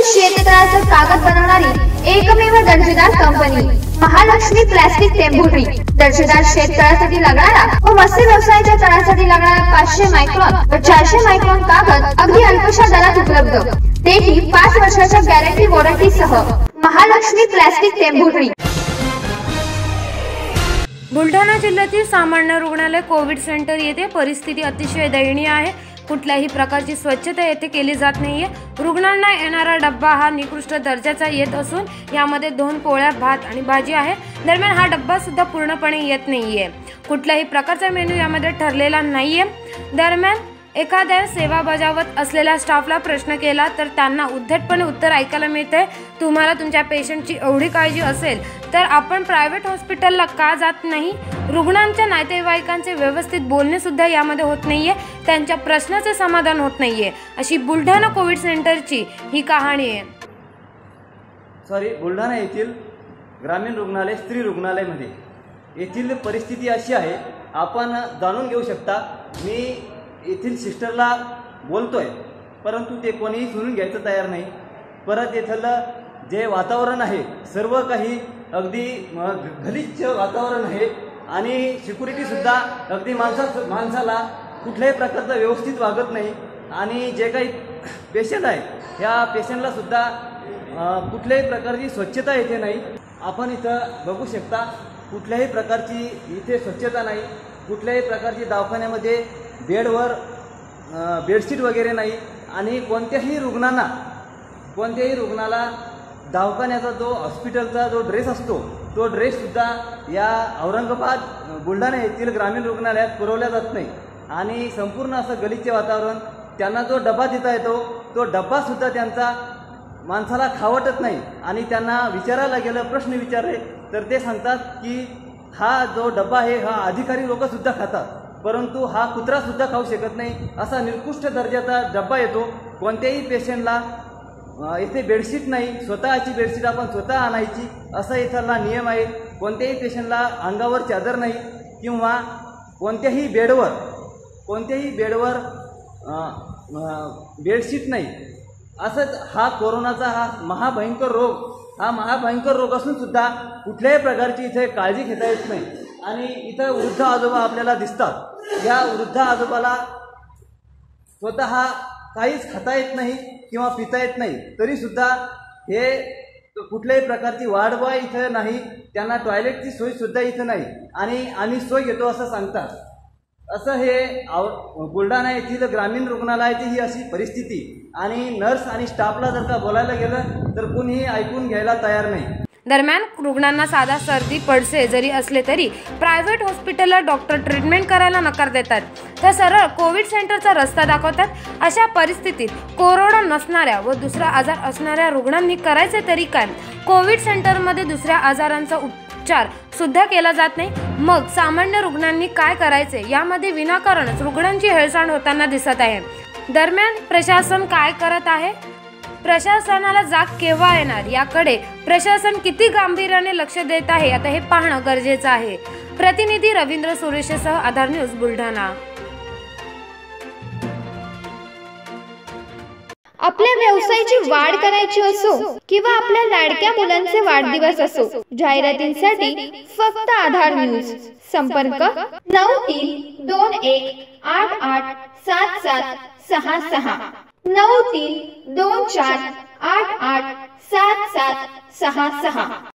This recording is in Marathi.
शेततळाचं कागद बनवणारी एकमेव दर्जेदार कंपनी महालक्ष्मी प्लास्टिक टेम्पोटरी। दर्जेदार शेततळासाठी लागणारा व मत्स्य व्यवसायाच्या तळासाठी लागणारा 500 मायक्रॉन व 400 मायक्रॉन कागद अगदी अल्पशा दरात उपलब्ध, तेही 5 वर्षाच्या गॅरंटी वॉरंटी सह। महालक्ष्मी प्लास्टिक टेम्पोटरी। बुलढाणा जिल्ह्यातील सामान्य रुग्णालय कोविड सेंटर येथे परिस्थिती अतिशय दयनीय आहे। कुठल्याही प्रकारची स्वच्छता येथे केली जात नाहीये। रुग्णांना येणारा डब्बा हा निकृष्ट दर्जाचा येत असून यामध्ये 2 पोळ्या, भात आणि भाजी आहे। दरम्यान हा डब्बा सुद्धा पूर्णपणे येत नाहीये। कुठल्याही प्रकारचा मेनू यामध्ये ठरलेला नाहीये। दरम्यान एखाद्या सेवा बजावत असलेल्या स्टाफला प्रश्न केला तर त्यांना उद्धटपणे उत्तर ऐकायला मिळते, तुम्हाला तुमच्या पेशंटची एवढी काळजी असेल तर आपण प्रायव्हेट हॉस्पिटलला का जात नाही। रुग्णांच्या नातेवाईकांचे व्यवस्थित बोलणे सुद्धा यामध्ये होत नाहीये, त्यांच्या प्रश्नाचे समाधान होत नाहीये। अशी बुलढाणा कोविड सेंटरची ही कहाणी आहे। बुलढाणा येथील ग्रामीण रुग्णालय स्त्री रुग्णालयामध्ये येथील परिस्थिती अशी आहे, आपण जाणून घेऊ शकता। मी येथील सिस्टरला बोलतोय परंतु ते कोणीही सुनून घ्यायचं तयार नाही। परत येथलं जे वातावरण आहे सर्व काही अगदी गलिच्छ वातावरण आहे आणि सिक्युरिटीसुद्धा अगदी माणसाला कुठल्याही प्रकारचं व्यवस्थित वागत नाही आणि जे काही पेशंट आहे ह्या पेशंटला सुद्धा कुठल्याही प्रकारची स्वच्छता येथे नाही। आपण इथं बघू शकता कुठल्याही प्रकारची इथे स्वच्छता नाही, कुठल्याही प्रकारची दवाखान्यामध्ये बेडवर बेडशीट वगैरे नाही आणि कोणत्याही रुग्णाला दवाखान्याचा जो हॉस्पिटलचा जो ड्रेस असतो तो ड्रेससुद्धा या औरंगाबाद बुलढाणा येथील ग्रामीण रुग्णालयात पुरवला जात नाही आणि संपूर्ण असं गलिच्छ वातावरण। त्यांना जो डबा देता येतो तो डब्बासुद्धा त्यांचा माणसाला खावटत नाही आणि त्यांना विचारायला गेलं, प्रश्न विचारले तर ते सांगतात की हा जो डब्बा आहे हा अधिकारी लोकसुद्धा खातात परंतु हा कुत्रासुद्धा खाऊ शकत नाही, असा निकृष्ट दर्जाचा डब्बा येतो। कोणत्याही पेशंटला इथे बेडशीट नाही, स्वतःची बेडशीट आपण स्वतः आणायची असा इथला नियम आहे। कोणत्याही पेशंटला अंगावर चादर नाही किंवा कोणत्याही बेडवर बेडशीट नाही। असंच हा कोरोनाचा हा महाभयंकर रोग असून सुद्धा कुठल्याही प्रकारची इथे काळजी घेता येत नाही आणि इथं वृद्ध आजोबा आपल्याला दिसतात। या वृद्ध आजोबाला स्वतः काहीच खाता येत नाही किंवा पिता येत नाही, तरी सुद्धा हे कुठल्याही प्रकारची वाढवाय इथं नाही, त्यांना टॉयलेटची सोय सुद्धा इथं नाही आणि आम्ही सोय घेतो असं सांगतात। असं हे बुलढाणा येथील ग्रामीण रुग्णालयाची ही अशी परिस्थिती आणि नर्स आणि स्टाफला जर का बोलायला गेलं तर कोणीही ऐकून घ्यायला तयार नाही। दरम्यान रुग्णांना साधा सर्दी पडसे जरी असले तरी प्रायव्हेट हॉस्पिटलला डॉक्टर ट्रीटमेंट करायला नकार देतात, तर सरळ कोविड सेंटरचा रस्ता दाखवतात। अशा परिस्थितीत कोरोना नसणाऱ्या व दुसरा आजार असणाऱ्या रुग्णांनी करायचे तरी काय। कोविड सेंटरमध्ये दुसऱ्या आजारांचा उपचार सुद्धा केला जात नाही, मग सामान्य रुग्णांनी काय करायचे यामध्ये विनाकारणच रुग्णांची हेळसांड होताना दिसत आहे। दरम्यान प्रशासन काय करत आहे, प्रशासनाला जाग केव्हा येणार याकडे प्रशासन किती गांभीर्याने लक्ष देत आहे आता हे पाहणं गरजेचं आहे। प्रतिनिधी रवींद्र सुरेशसह आधार न्यूज बुलढाणा। आपल्या व्यवसायाची वाढ करायची असो किंवा आपल्या लाडक्या मुलांचे वाढदिवस असो, जाहिरातींसाठी फक्त आधार न्यूज। संपर्क 9321887766 9324887766।